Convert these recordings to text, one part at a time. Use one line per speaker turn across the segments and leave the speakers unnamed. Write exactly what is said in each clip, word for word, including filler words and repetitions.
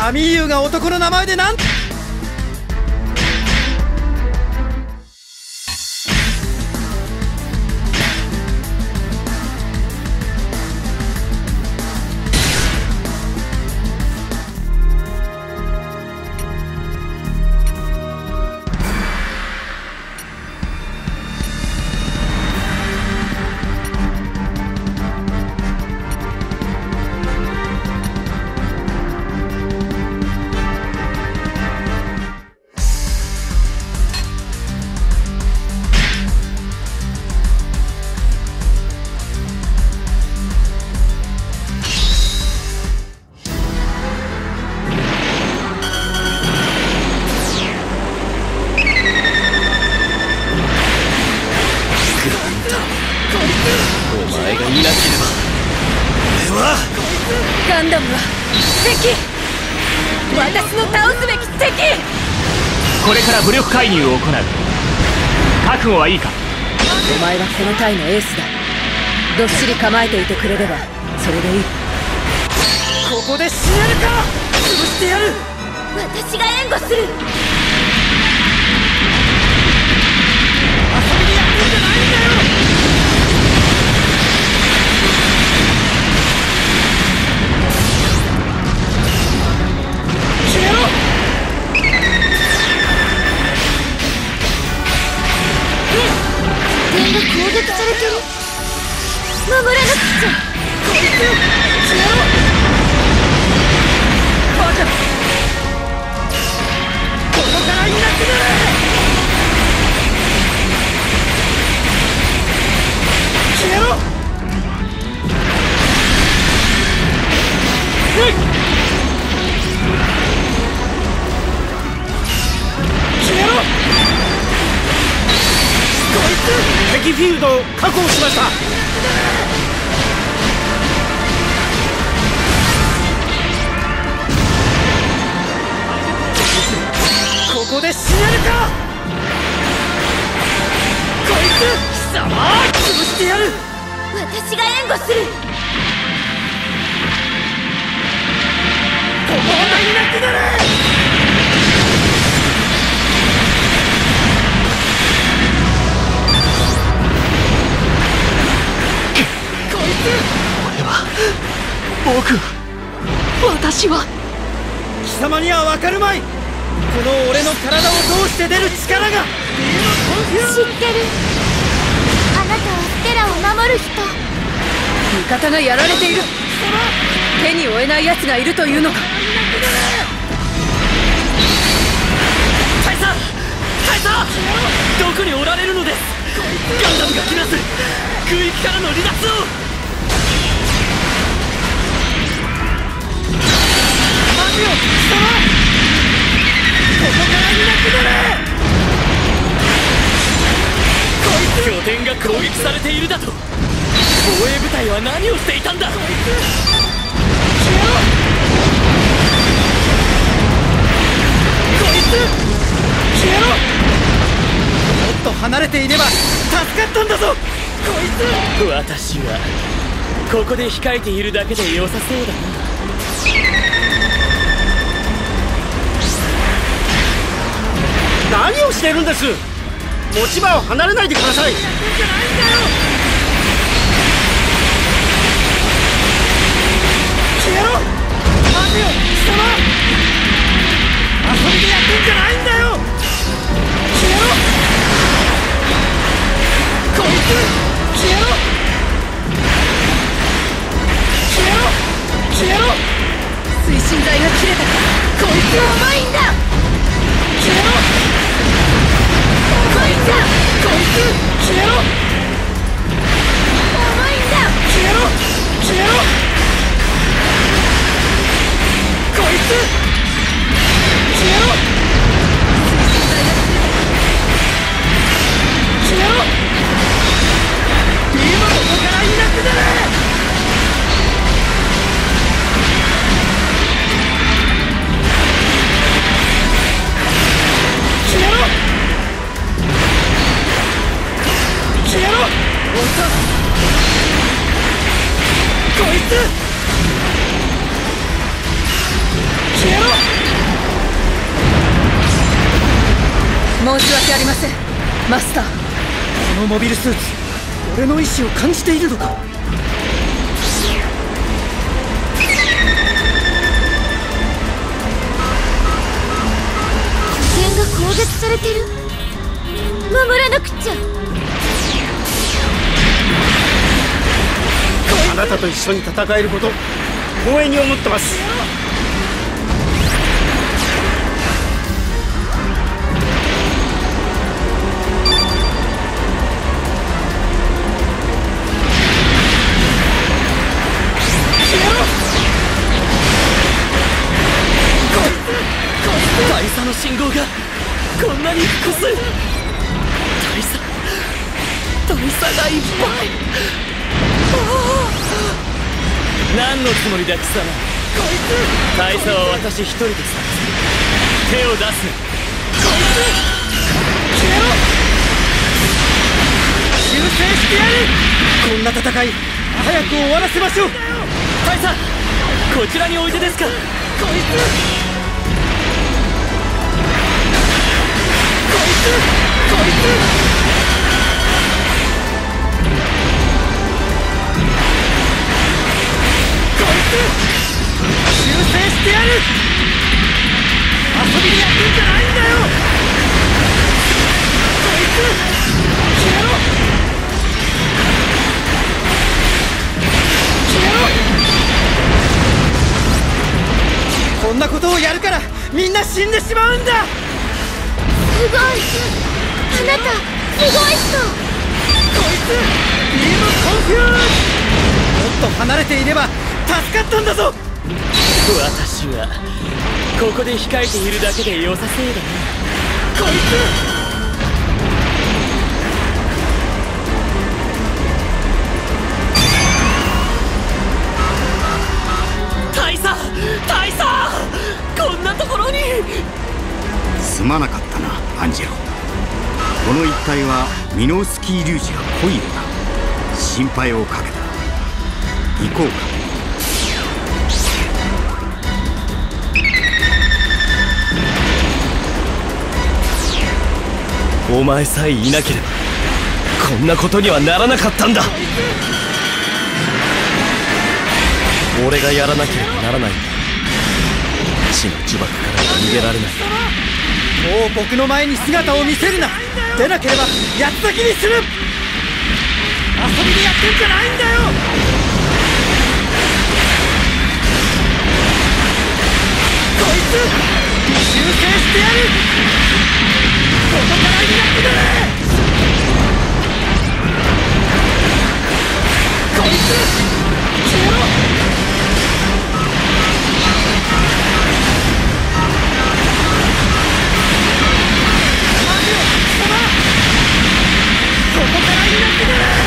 カミーユが男の名前でなん。
ガンダムは敵。私の倒すべき敵。
これから武力介入を行う。覚悟はいいか。
お前はこの隊のエースだ。どっしり構えていてくれればそれでいい。
ここで死ねるか。潰してやる。
私が援護する。遊びで
やってんじゃないんだよ。消えろ。
点が攻撃されてる。守らなくちゃ。
こいつ消えろ。バカ。ここからいなくなれ。消えろ。消えろ。こいつ敵フィールドを確保しました。ここで死ねるか。こいつ貴様潰してやる。
私が援護する。
ここがいなくなれ。こいつ。
俺は僕は私は
貴様には分かるまい。この俺の体を通して出る力が。
知ってる。あなたはステラを守る人。味方がやられている。手に負えない奴がいるというのか。
大佐大佐、どこにおられるのです。ガンダムが来ます。空域からの離脱を。待てよ貴様。ここからいなくなれ。こいつ拠点が攻撃されているだと。防衛部隊は何をしていたんだ。こいつ消えろ。こいつ消えろ。もっと離れていれば助かったんだぞ。こいつ。私はここで控えているだけで良さそうだな。何をしているんです。持ち場を離れないでください。消えろ。待てよ貴様。遊びでやってんじゃないんだよ。消えろ。こいつ消えろ。消えろ。消えろ。
推進剤が切れた。こいつ重いんだ。
消えろ。
重いんだ。
こいつ消えろ。
重いんだ。
消えろ。消えろ。こいつ消えろ。消えろ。今ここからいなくなれ。こ
申し訳ありませんマスター。
このモビルスーツ、俺の意志を感じているのか。
拠点が攻撃されてる。守らなくちゃ。
あなたと一緒に戦えること光栄に思ってます。大佐の信号がこんなに複数。大佐大佐がいっぱい。何のつもりだ貴様。大佐は私一人でさ。手を出す。こいつ消えろ。修正してやる。こんな戦い早く終わらせましょう。大佐こちらにおいでですか。こいつこいつこいつ修正してやる。遊びにやってんじゃないんだよ。こいつ消えろ消えろ。こんなことをやるからみんな死んでしまうんだ。
すごい。あなたすごい人。
こいつビームコンフューズ。もっと離れていれば助かったんだぞ。私はここで控えているだけで良さそうだね。こいつ大佐大佐こんなところに。
すまなかったなアンジェロ。この一帯はミノースキー粒子が濃いようだ。心配をかけた。行こうか。
お前さえいなければこんなことにはならなかったんだ。俺がやらなければならないんだ。死の呪縛からは逃げられない。もう僕の前に姿を見せるな。出なければ八つ裂きにする。遊びでやってんじゃないんだよ。こいつ修正してやる。ここからいなくなれ。こいつ消えろ。待てよ貴様。ここからいなくなれ。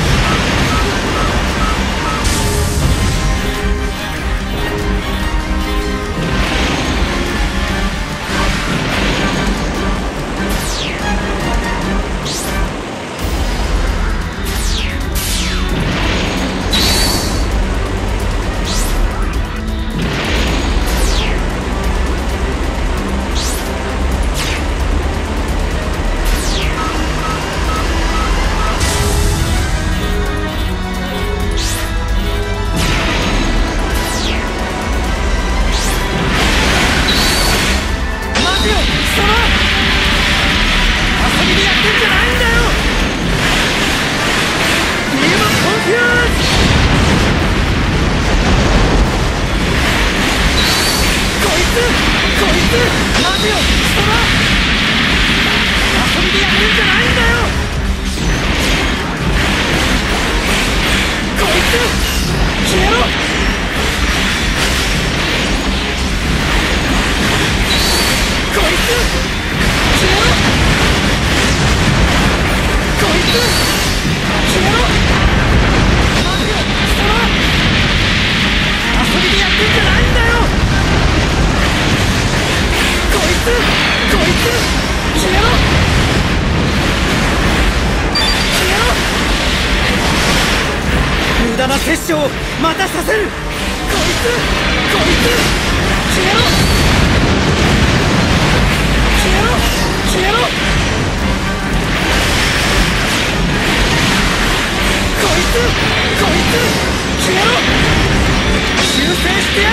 無駄な殺生をまたさせる。こいつこいつ消えろ消えろ消えろ。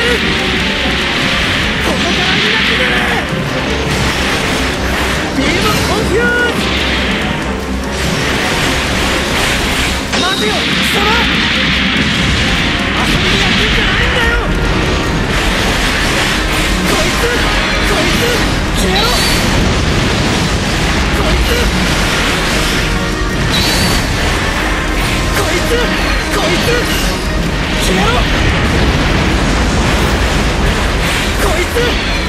ここからいなくなれ。ビームコンフューズ。待てよ貴様、遊びにやってんじゃないんだよ。こいつこいつ消えろ。こいつこいつこいつ消えろ。こいつ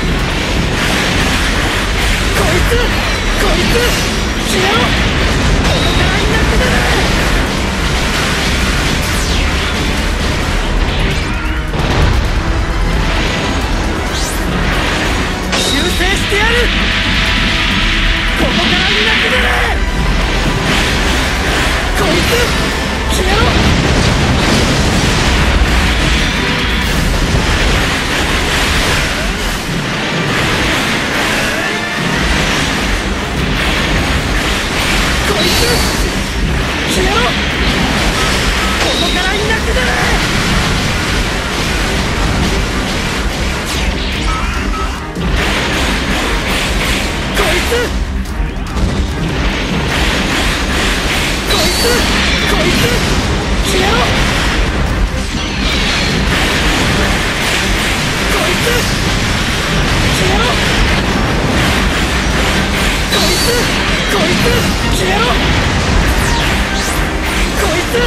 こいつこいつ消えろ。ここからいなくなれ。修正してやる。ここからいなくなれ。こいつ消えろ。こいつ消えろ。ここからいなくなれ。こいつこいつこいつ消えろ。こいつ消えろ。こいつこいつ消えろ。こいつ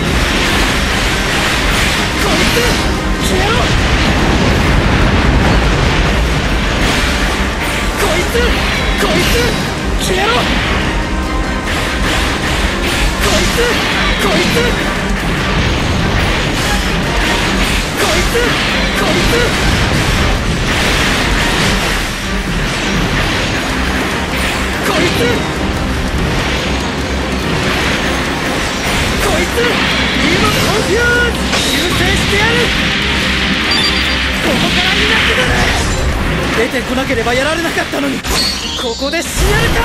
こいつ消えろ。こいつこいつ消えろ。こいつこいつこいつこいつこいつこいつビームコンフューズ。修正してやる。ここからいなくなれ。出てこなければやられなかったのに、ここで死ねるか。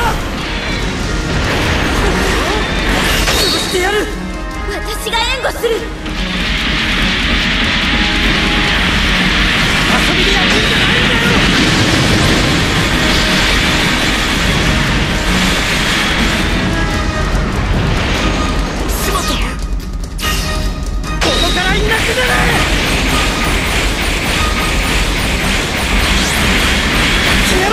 潰してやる。
私が援護する。
遊びでやってんじゃないんだよ。しまった。ここからいなくなれ。消えろ。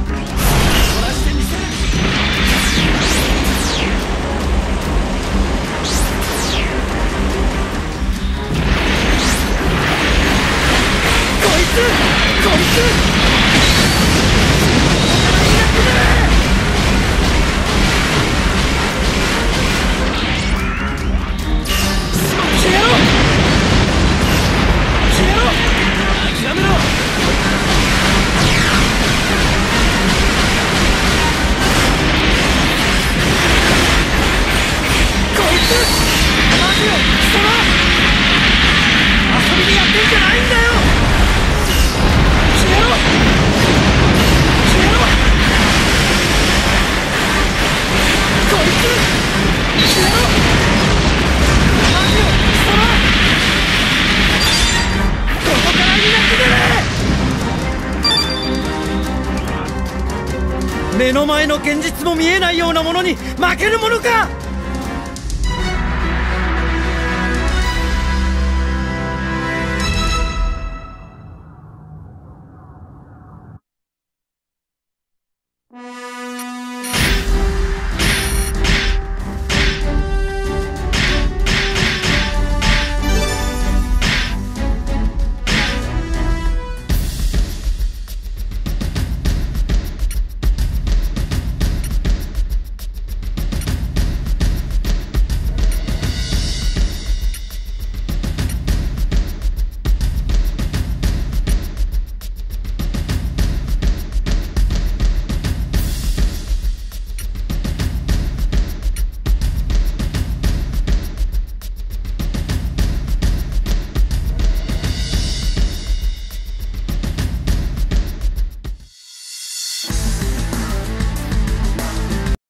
こいつこいついなくなれ。消えろ。消えろ。諦めろ。こいつ待てよ貴様、遊びでやってんじゃないんだよ。消えろ。消えろ。こいつ消えろ。待てよ貴様、ここからいなくなれ。目の前の現実も見えないようなものに負けるものか。